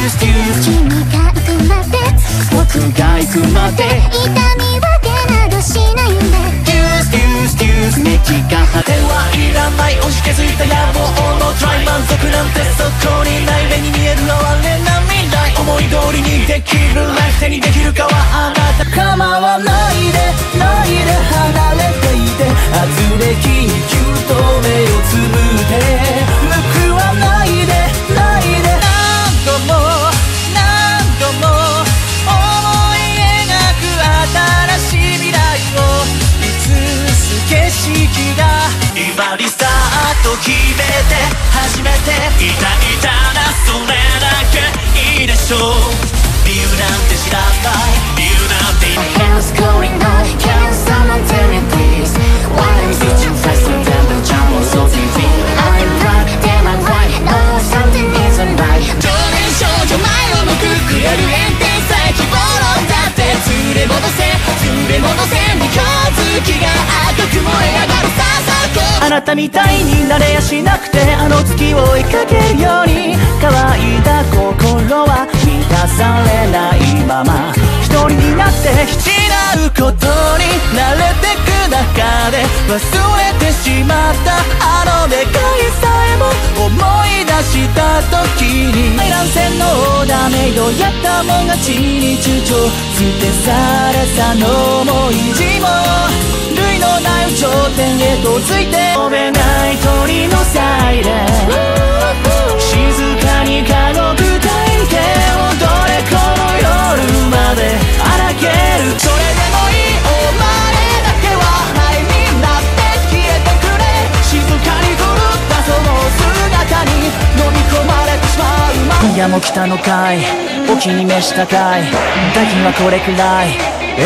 ステュース君が行くまで僕が行くまで痛み分けなどしないんだデュースデュースデュース熱が果てはいらない押し削った野望のトライ満足なんてそこにない目に見える哀れな未来思い通りにできるライフ手にできるかはあなた構わないでないで離れていて圧力給と目をつぶって報わないでないで何度も何度も思い描く新しい未来を見つす景色が今リスタート決めて初めていたいたなそれだけいいでしょう理由なんて知らない理由なんて My hands going on Can someone tell me please Why I'm switching faster than the jumbles of TV I'm right, damn I'm right No, something isn't right 少年少女前を向くくれる炎天さえ希望のだって連れ戻せ連れ戻せ二日月が赤く燃え上がるさあなたみたいになれやしなくてあの月を追いかけるように乾いた心は満たされないまま一人になって失うことに慣れてく中で忘れてしまったあの願いさえも思い出した時に内乱戦のオーダーメイドやったもん勝ちに躊躇捨てされたのも意地も類のない頂点へとついて飛べない鳥のサイレン静かに家族抱いて踊れこの夜まで荒けるそれでもいいお前だけは灰になって消えてくれ静かに狂ったその姿に飲み込まれてしまう今夜も来たのかいお気に召したかい代金はこれくらい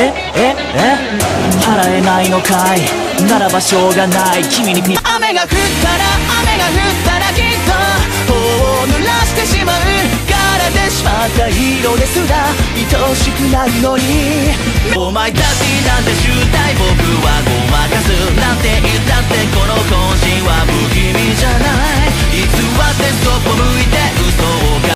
払えないのかいならばしょうがない君に雨が降ったら雨が降ったらきっと頬を濡らしてしまう枯れてしまった色ですら愛しくなるのにお前たちなんて醜態僕は